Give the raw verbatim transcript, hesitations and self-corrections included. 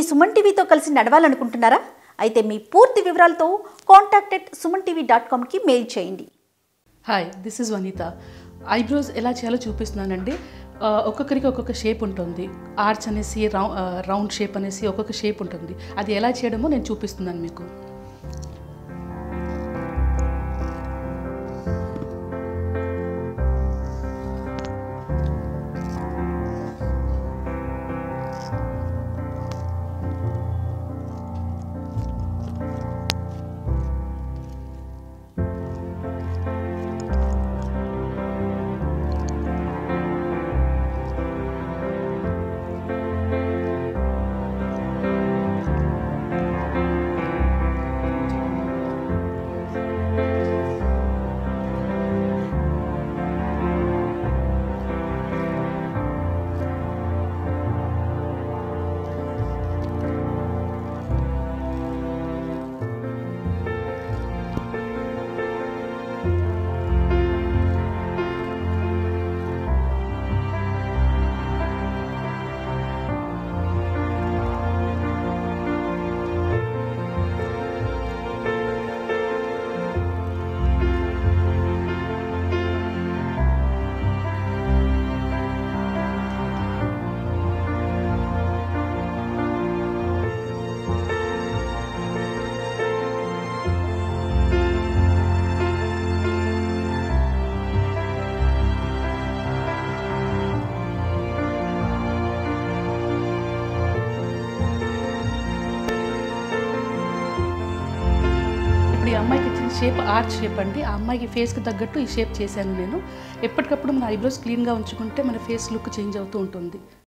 సుమన్ టీవీతో కలిసి నడవాలనుకుంటున్నారా? అయితే మీ పూర్తి వివరాలతో contact at Suman TV dot com కి మెయిల్ చేయండి. Hi, this is Vanitha. Eyebrows ఎలా చేయాలో చూపిస్తున్నానండి. ఒక్కొక్కరికి ఒక్కొక్క షేప్ ఉంటుంది. ఆర్చ్ అనేసి రౌ రౌండ్ షేప్ అనేసి ఒక్కొక్క షేప్ ఉంటుంది. అది ఎలా చేయడమో నేను చూపిస్తున్నాను మీకు. ఈ అమ్మాయికి ఇచ్చిన షేప్ ఆర్చ్ షేప్ అండి. ఆ అమ్మాయికి ఫేస్కి తగ్గట్టు ఈ షేప్ చేశాను నేను. ఎప్పటికప్పుడు మన ఐబ్రోస్ క్లీన్గా ఉంచుకుంటే మన ఫేస్ లుక్ చేంజ్ అవుతూ ఉంటుంది.